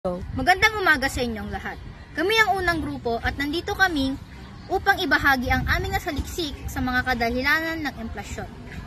Magandang umaga sa inyong lahat. Kami ang unang grupo at nandito kami upang ibahagi ang aming nasaliksik sa mga kadahilanan ng inflasyon.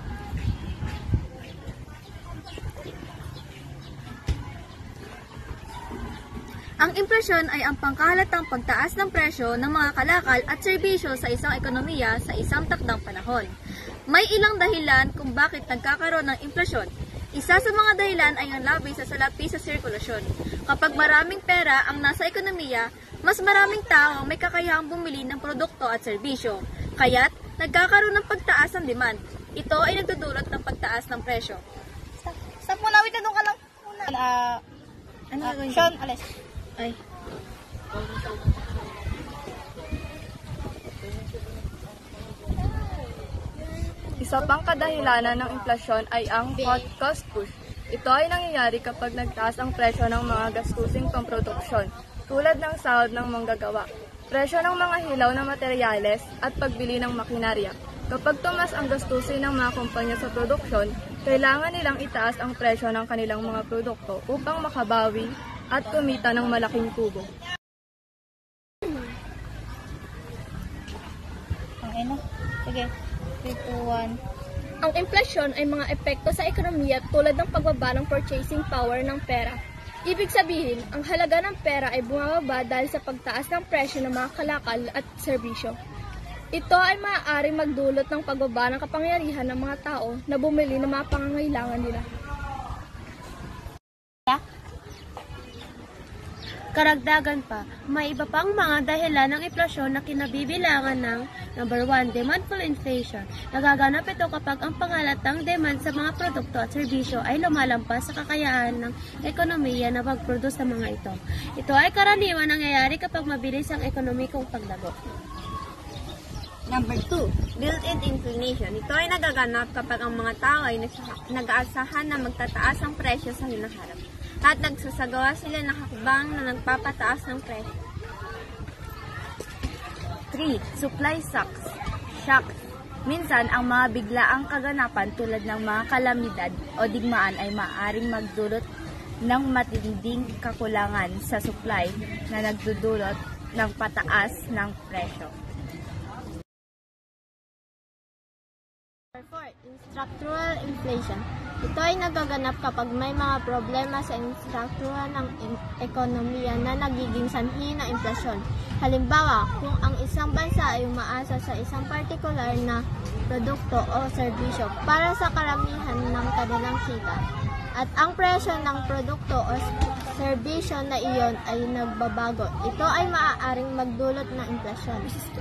Ang inflasyon ay ang pangkahalatang pagtaas ng presyo ng mga kalakal at serbisyo sa isang ekonomiya sa isang takdang panahon. May ilang dahilan kung bakit nagkakaroon ng inflasyon. Isa sa mga dahilan ay ang labi sa salapi sa sirkulasyon. Kapag maraming pera ang nasa ekonomiya, mas maraming tao ang may kakayahang bumili ng produkto at serbisyo. Kaya't nagkakaroon ng pagtaas ng demand. Ito ay nagdudulot ng pagtaas ng presyo. Stop muna, wait na doon ka lang muna. Ano gagawin? Sean, alis. Ay. Isa pang kadahilanan ng inflasyon ay ang hot cost push. Ito ay nangyayari kapag nagtaas ang presyo ng mga gastusing pamproduksyon, tulad ng sahod ng manggagawa, presyo ng mga hilaw na materyales at pagbili ng makinarya. Kapag tumas ang gastusin ng mga kumpanya sa produksyon, kailangan nilang itaas ang presyo ng kanilang mga produkto upang makabawi at kumita ng malaking tubo. Sige. 3, 2, 1. Ang inflasyon ay mga epekto sa ekonomiya tulad ng pagbaba ng purchasing power ng pera. Ibig sabihin, ang halaga ng pera ay bumababa dahil sa pagtaas ng presyo ng mga kalakal at serbisyo. Ito ay maaaring magdulot ng pagbaba ng kapangyarihan ng mga tao na bumili ng mga pangangailangan nila. Karagdagan pa, may iba pang mga dahilan ng inflasyon na kinabibilangan ng number 1, demandful inflation. Nagaganap ito kapag ang pangalatang demand sa mga produkto at serbisyo ay lumalampas sa kakayahan ng ekonomiya na mag-produce ng mga ito. Ito ay karaniwan nangyayari kapag mabilis ang ekonomikong paglago. Number 2, built-in inflation. Ito ay nagaganap kapag ang mga tao ay nag-aasahan na magtataas ang presyo sa hinaharap at nagsasagawa sila ng hakbang na nagpapataas ng presyo. 3. Supply shocks. Minsan, ang mga biglaang kaganapan tulad ng mga kalamidad o digmaan ay maaaring magdulot ng matinding kakulangan sa supply na nagdudulot ng pataas ng presyo. Number 4, structural inflation. Ito ay nagaganap kapag may mga problema sa struktura ng ekonomiya na nagiging sanhi ng inflasyon. Halimbawa, kung ang isang bansa ay umaasa sa isang partikular na produkto o serbisyo para sa karamihan ng kanilang kita, at ang presyo ng produkto o serbisyo na iyon ay nagbabago, ito ay maaaring magdulot ng inflasyon.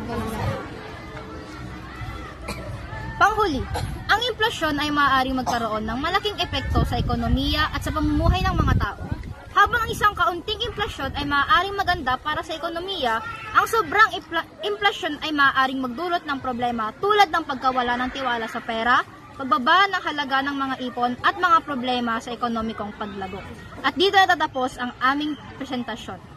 Panghuli, ang inflasyon ay maaaring magkaroon ng malaking epekto sa ekonomiya at sa pamumuhay ng mga tao. Habang ang isang kaunting inflasyon ay maaaring maganda para sa ekonomiya, ang sobrang inflasyon ay maaaring magdulot ng problema tulad ng pagkawala ng tiwala sa pera, pagbaba ng halaga ng mga ipon at mga problema sa ekonomikong paglago. At dito natatapos ang aming presentasyon.